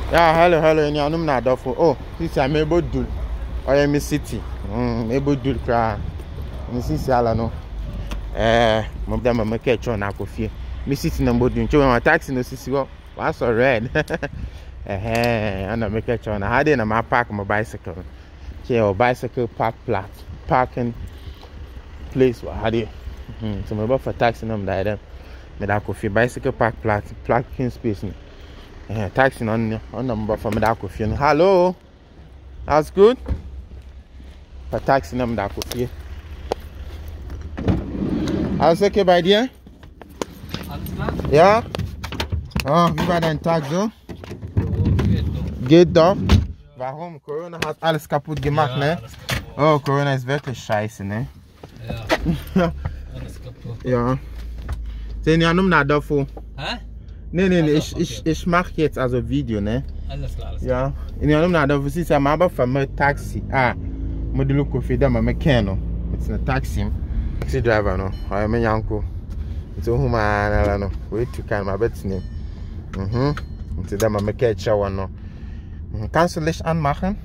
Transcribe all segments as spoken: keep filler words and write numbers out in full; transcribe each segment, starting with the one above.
Yeah, hello, hello. Any anum na dofo. Oh, this I'm able to. I am city. Hmm, able to cry. This is ala no. Eh, mo da mama ke cho na akofie. Me city na mbodu nche my taxi no sisi wo. Was so red. Eh, and I make a cho na hade na my park my bicycle. Che o bicycle park plat. Parking place wa hade. Hmm, so me for taxi na mda dem. Me da akofie bicycle park plat, parking space ni. Eh, taxi on on number for me da akofie. Hello. That's good. For taxi na mda akofie. Alles okay bei dir? Alles klar? Ja? Oh, wie war dein Tag so? Geht doch. Warum? Corona hat alles kaputt gemacht, ja, ne? Kaputt. Oh, Corona ist wirklich scheiße, ne? Ja. Alles kaputt. Ja. Sehen ja nur nach davor. Hä? Nee, nee, nee, also, ich, okay. ich, ich mach jetzt also Video, ne? Alles klar, alles klar. Ja. In ja nur nach davor, sie sagen, aber für mein Taxi. Ah, mo de look of da ma keno. It's a taxi. Taxi driver no. I am yanko. It's a human no. Wait to can my bet name. Mhm. It's da ma meke chawa no. Kannst du Licht anmachen?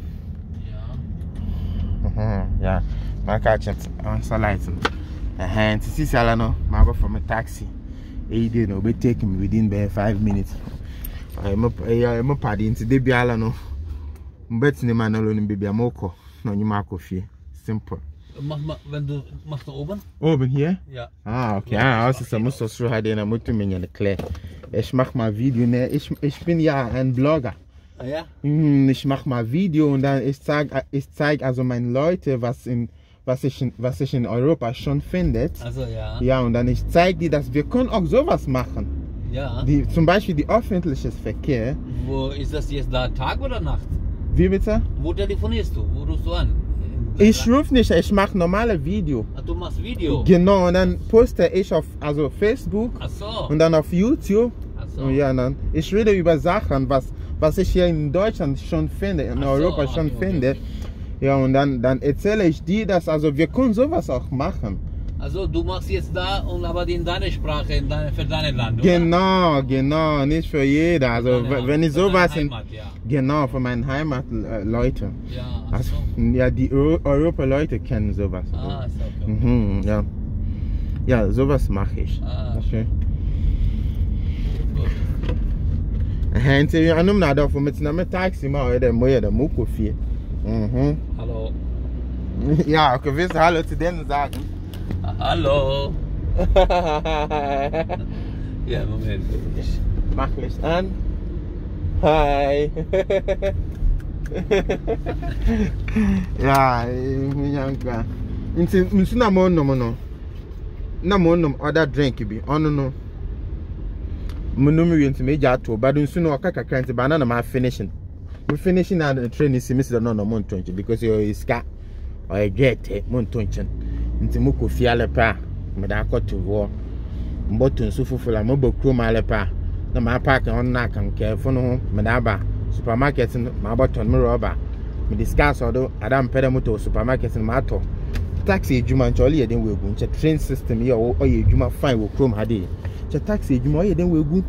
Ja. Mhm. Ja. Ma catchen on lighten. Eh, it's is ala no. Ma go from a taxi. E dey no be take me within by five minutes. I am I am padi into dey bi ala no. Bet name an alone baby amoko. No nyuma akofie. Simple. Mach mal, wenn du machst du oben? Oben hier? Ja. Ah, okay. Ah, also so muss das so halt in der Mutter mir erklären. Ich mach mal Video, ne? Ich ich bin ja ein Blogger. Ah ja? Hm, ich mach mal Video und dann ich zeig ich zeig also meinen Leute, was in was ich in, was ich in Europa schon findet. Also ja. Ja, und dann ich zeig die, dass wir können auch sowas machen. Ja. Die zum Beispiel die öffentliches Verkehr. Wo ist das jetzt da, Tag oder Nacht? Wie bitte? Wo telefonierst du? Wo rufst du an? Ich rufe nicht, ich mache normale Video. Ah, du machst Video? Genau, und dann poste ich auf also Facebook. Ach so. Und dann auf YouTube. Ach so. Und ja, dann ich rede über Sachen, was was ich hier in Deutschland schon finde, in Ach Europa so, schon okay, finde. okay, okay. Ja, und dann dann erzähle ich dir, dass also wir können sowas auch machen. Also du machst jetzt da und aber in deiner Sprache, in deine, für dein Land, oder? Genau, genau, nicht für jeder. Also Deine, wenn ich sowas in Heimat, ja. genau für meine Heimatleute. Ja, ach Also, so. ja, die Europa-Leute kennen sowas. Ah, ist okay. Mhm, ja. Ja, sowas mache ich. Ah. Okay. Hente wir anum na da für mit na mit taxi ma oder moje da muko fi. Mhm. Hallo. Ja, okay, willst du hallo zu denen sagen? Ah, hallo. Ja, Moment. Ich mach Licht an. Hi. Ja, ich yanka. Inti nsuna mo no mo no. Na mo no other drink bi. Ono no. Munum wi nti meja to, but nsuna okaka kanti ba na na ma finishing. We finishing and the train is miss no no mo ntonche because you is ka or get mo ntonche. Nti mo ko fiale pa. Me da akoto wo. Mboto nsu fufula mo bokro ma le pa. Na ma park on na kan ke fo no me da ba supermarket ma botton me rubber. Me discuss odo adam pede moto supermarket ma to. Taxi ejuma ncholi ye den wegu nche train system ye o ye ejuma fine wo chrome hade. Nche taxi ejuma o ye den wegu.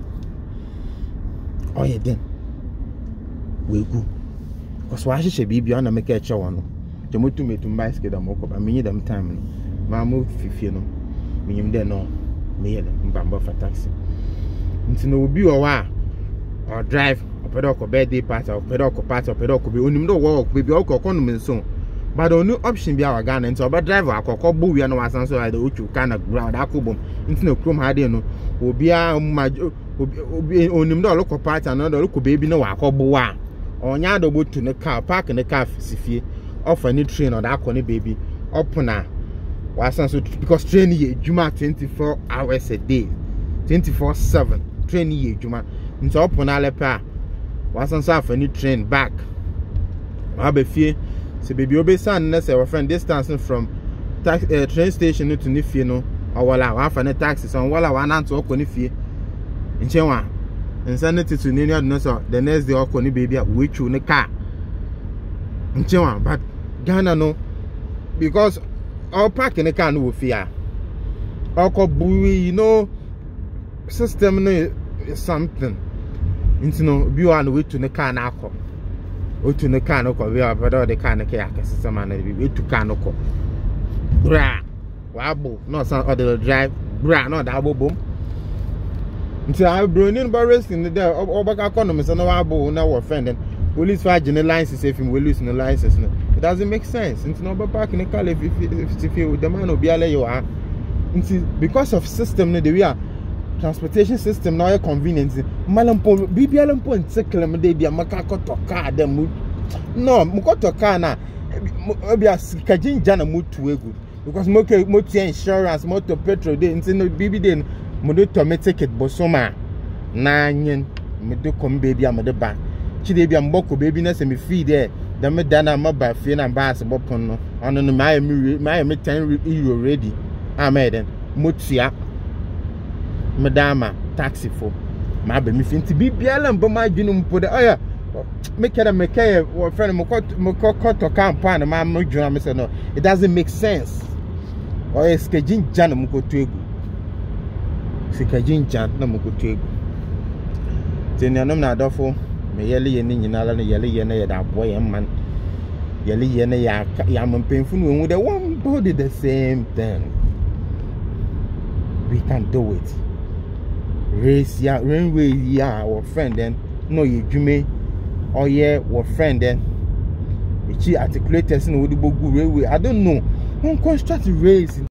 O ye den wegu. Cause wa hye bibi on na make e che wono. Je motu metu bicycle da mo ko ba me dem time no. Ma mo fifie no. Me yim de no. Me ye mbamba for taxi. Nti no obi o wa or drive opedo ko birthday party opedo ko party opedo ko be onim do wo ko be o ko ko no menso. But onu option bi awa Ghana nti oba driver akoko bo wi na wasan so like ochu kana ground akobom nti no krom ha de no obi a obi onim do lo ko party na do lo ko baby na wa akobo wa onya do botu ne car park ne car sifie offer ni train or da akọ baby opuna wasan so because train ye juma twenty-four hours a day twenty-four seven train ye juma nti opuna lepa wasan so afa ni train back wa be fie se baby obesan na say our friend distance from tax, uh, train station to ni fie no awala wa afa ne taxi so wala wa nanto okọ ni fie nchenwa insanity to ni no so the next day okọ ni baby we chu ni car nchenwa but Ghana no because our park in the car no fear okọ buwi you know system no is something Into no be one way to the car now. O to the car no we are better the car no kaya system and we to car no ko. Bra wabo no some other drive bra no that boom. Until I brought in barrels in the day or back economy so no wabo now we're friend and police fire general license if we lose no license. It doesn't make sense. Into no park in the car if if you the man will be all you are. Because of system the way transportation system now convenient. Malampo B B L point cycle me dey dia makako to car dem. No, mko to car na obi asikajin jana mutu egu because moke motu insurance motor petrol dey nti no B B dey mo do to me ticket bosoma na nyen me do come baby am de ba chi dey bia mboko baby na se me feed there dem me dana ma ba fie na ba as bopon no ono no my me my me ten euro ready ameden motua madama taxi for my baby finti bi biala mbo ma dwunu mpo de oya make it a make a friend moko to campaign ma mo dwuna me say no it doesn't make sense or is kejin jan mko to egu si kejin jan na mko to egu tenianom na adofo me yele ye ni nyinala na yele ye na ye da boy man yele ye na ya ya mpemfu no the one body the same thing. We can do it. Race ya railway ya our friend then no you jume or yeah our friend then she articulators no would railway. I don't know. One construct race